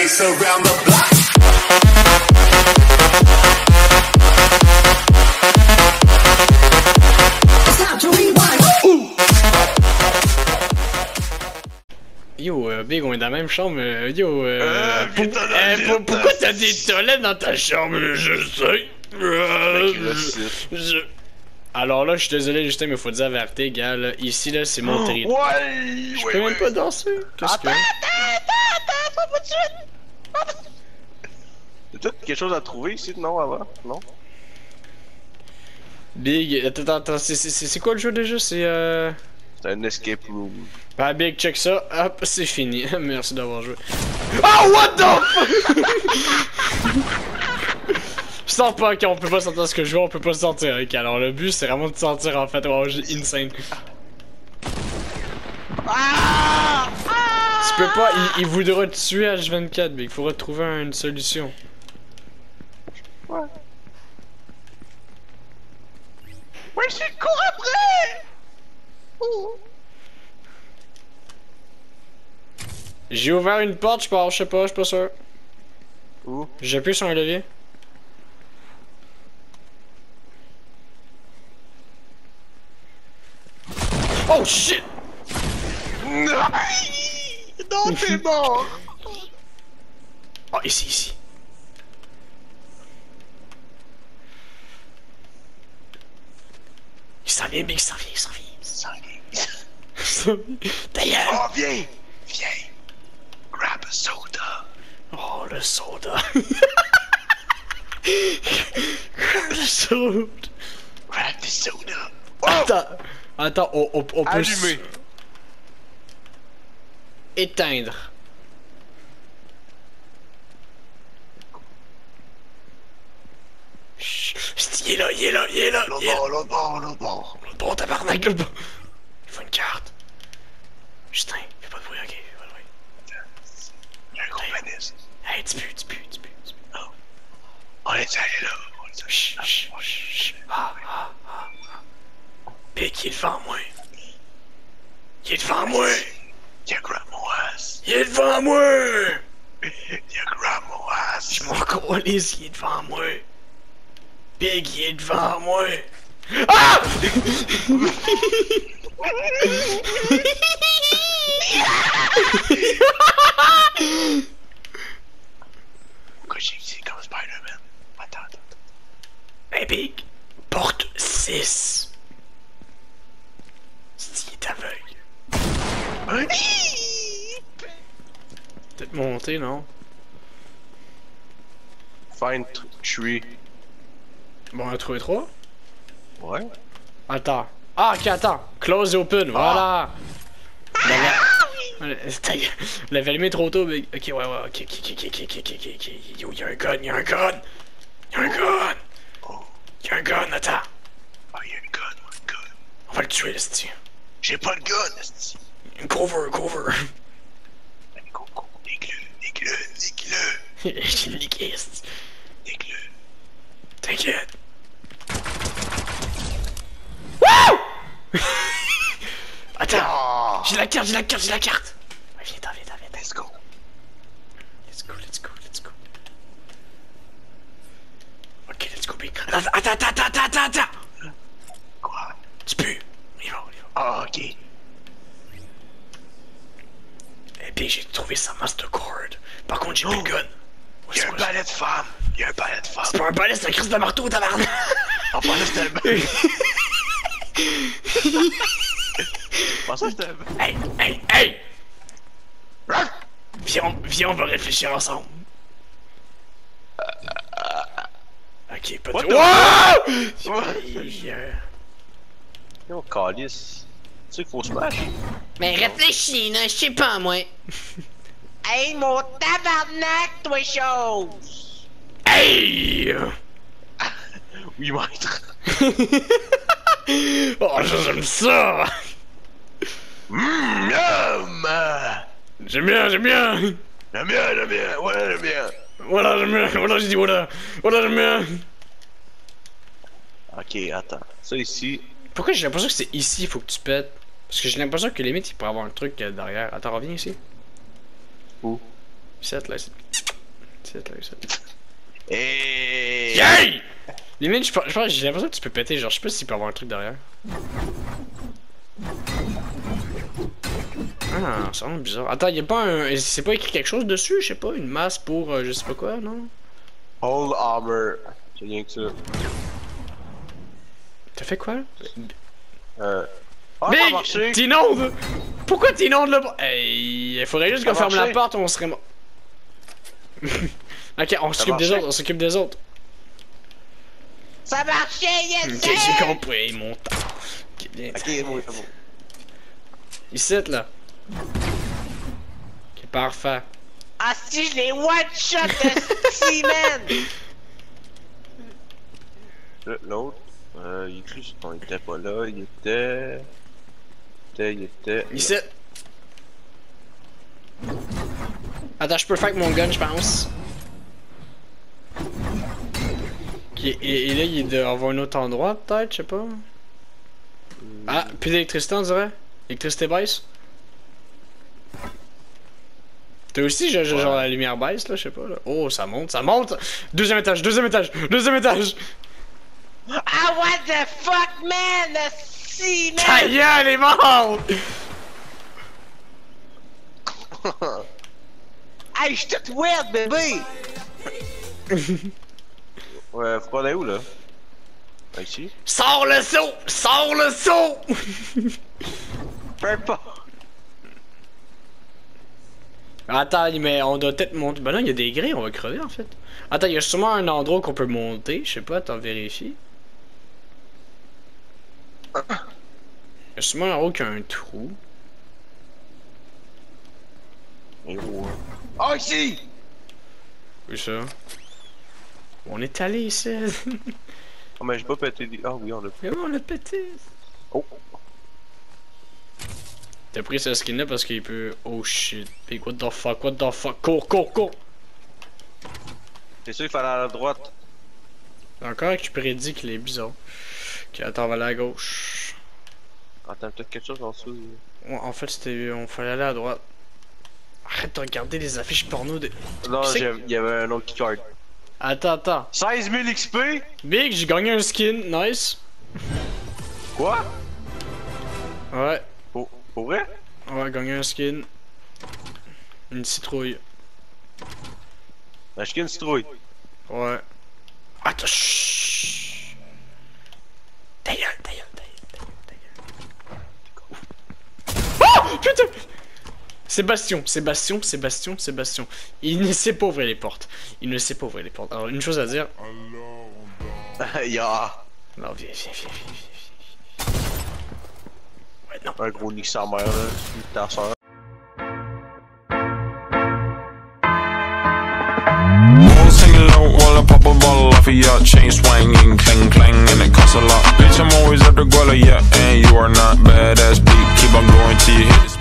bass around the block. Yo, Big, on est dans la même chambre. Yo, pourquoi t'as des toilettes dans ta chambre? Je sais. Alors là, je suis désolé, Justin, mais faut dire la vérité, gars. Là, ici, là, c'est mon territoire. Ouais! Je peux même pas danser. Qu'est-ce que... Attends, pas de suite! T'as peut-être quelque chose à trouver ici, non, avant? Non? Big, attends, c'est quoi le jeu déjà? C'est C'est un escape room. Bah, Big, check ça. Hop, c'est fini. Merci d'avoir joué. Oh, what the fuck? Je sens pas qu'on peut pas sentir ce que je vois, on peut pas se sentir. Ok, alors le but c'est vraiment de sentir en fait. Wow, j'ai insane. Tu peux pas, il voudra te tuer H24, Big. Il faudra trouver une solution. Ouais. Ouais, je cours après! J'ai ouvert une porte, je pense, je sais pas, je suis pas sûr. Où? J'appuie sur un levier. Oh shit! Non, t'es mort! Oh, ici. Il s'en vient, Big, il s'en vient. D'ailleurs! Oh, viens! Grab a soda! Oh, le soda! Grab the soda! Grab the soda! Oh! Attends, on peut... Allumer! Éteindre. Chut, il est là. L'autre bord! Bon, tabarnak, le bon. Il faut une carte. Justin, fais pas de bruit, ok, fais pas de bruit. Y'a un gros pénis. Hey, tu peux. Oh. On est allé là. Chut. Big, il est devant moi. Y'a grab mon ass. Il est devant moi. Y'a grab mon ass. Je m'en calisse, il est devant moi. Big, il est devant moi. Ah! Pourquoi j'ai dit comme Spider-Man? Attends. Hey Big, porte 6. Si il est aveugle. Peut-être monter, non? Find tree. Bon, on a trouvé 3. Ouais. Attends. Ah, ok, attends. Close et open, voilà. On l'avait allumé trop tôt, Big. Ok, ouais, ok. Yo, y'a un gun. Y'a un gun, attends. Ah, y'a une gun. On va le tuer, esti. J'ai pas de gun, esti. Cover. Go. Nique-le. J'ai niqué, esti. Nique-le. T'inquiète. Wouh! Attends, j'ai la carte. Ouais, viens. Let's go. Ok, let's go, Big. Attends. Quoi? Tu peux. On y va. Ah, ok. Eh bien, j'ai trouvé sa Mastercard. Par contre, j'ai plus de gun. Y'a un balai de femme. C'est pas un balai, c'est un crise de marteau, tabarnak. On pensait que c'était un balai. Hey! Viens, on va réfléchir ensemble. Ok, pas de... Wow! Yo, calice. Tu sais qu'il faut smash? Mais réfléchis, là, je sais pas, moi. Hey, mon tabarnak, toi, chose! Hey! Oui, maître. Oh, j'aime ça! Miam! J'aime bien! J'aime bien. Voilà, j'aime bien! Voilà, j'ai dit voilà! Voilà, j'aime bien! Ok, attends. Ça ici. Pourquoi j'ai l'impression que c'est ici, il faut que tu pètes? Parce que j'ai l'impression que limite, il pourrait avoir un truc derrière. Attends, reviens ici. Où? Ici, là, ici. Et... Yay! Limite, j'ai l'impression que tu peux péter, genre, je sais pas s'il peut y avoir un truc derrière. Ah, ça rend bizarre. Attends, y'a pas un. C'est pas écrit quelque chose dessus, je sais pas, une masse pour je sais pas quoi, non? Hold armor. C'est rien que ça. T'as fait quoi là? Ah, ça a Big! marché! T'inondes! Pourquoi t'inondes là? Hey, il faudrait juste qu'on ferme la porte, on serait mort. Ok, on s'occupe des autres, on s'occupe des autres. Ça marchait, yes! Ok, j'ai compris, mon temps. Ok, bien. Ok, c'est bon. Ici, là. Ok, parfait. Ah si, je l'ai one-shot de Steven! L'autre, il écrit qu'il était pas là, il était... Ici. Attends, je peux le faire avec mon gun, je pense. Ok, et là, il doit avoir un autre endroit, peut-être, je sais pas. Ah, plus d'électricité, on dirait. Électricité baisse. T'as aussi, genre, la lumière baisse, là, je sais pas, là. Oh, ça monte, ça monte! Deuxième étage, deuxième étage, deuxième étage! Ah, what the fuck, man! Si, man! Ta gueule, est mort! Hey, j'suis tout weird, bébé! Ouais, faut qu'on aille où, là? Ici? Sors le saut! Sors le saut! Peu pas! Attends, mais on doit peut-être monter. Ben non, il y a des grilles, on va crever en fait. Attends, il y a sûrement un endroit qu'on peut monter. Je sais pas, attends, vérifie. Il y a sûrement un endroit qui a un trou. Et où, hein? Ah, ici! Où ça? On est allé ici. Oh, mais j'ai pas pété des... Ah oui, on l'a Mais oui, on l'a pété. Oh! T'as pris ce skin là parce qu'il peut. Oh shit. Big, what the fuck, what the fuck. Cours, cours, cours! C'est sûr qu'il fallait aller à la droite. J'ai encore récupéré dit qu'il est bizarre. Ok, attends, on va aller à gauche. Attends, peut-être quelque chose en dessous. Ouais, en fait, c'était. On fallait aller à droite. Arrête de regarder les affiches porno de. Non, Qui c'est il y avait un autre keycard. Attends. 16 000 XP? Big, j'ai gagné un skin, nice. Quoi? Ouais, Pour vrai? ouais, gagné un skin. Une citrouille. Un skin citrouille. Ouais. Attends, chut. Ta gueule, ta gueule. Oh putain! Sébastien. Il ne sait pas ouvrir les portes. Alors, une chose à dire. Ya! Non, viens. Ouais, non. Un gros nick sa mère, là. Ta soeur. Sing low while I pop a bottle off of your chain swinging, clang clang, and it costs a lot. Bitch, I'm always at the guala, yeah, and you are not badass beat. Keep on going till you hit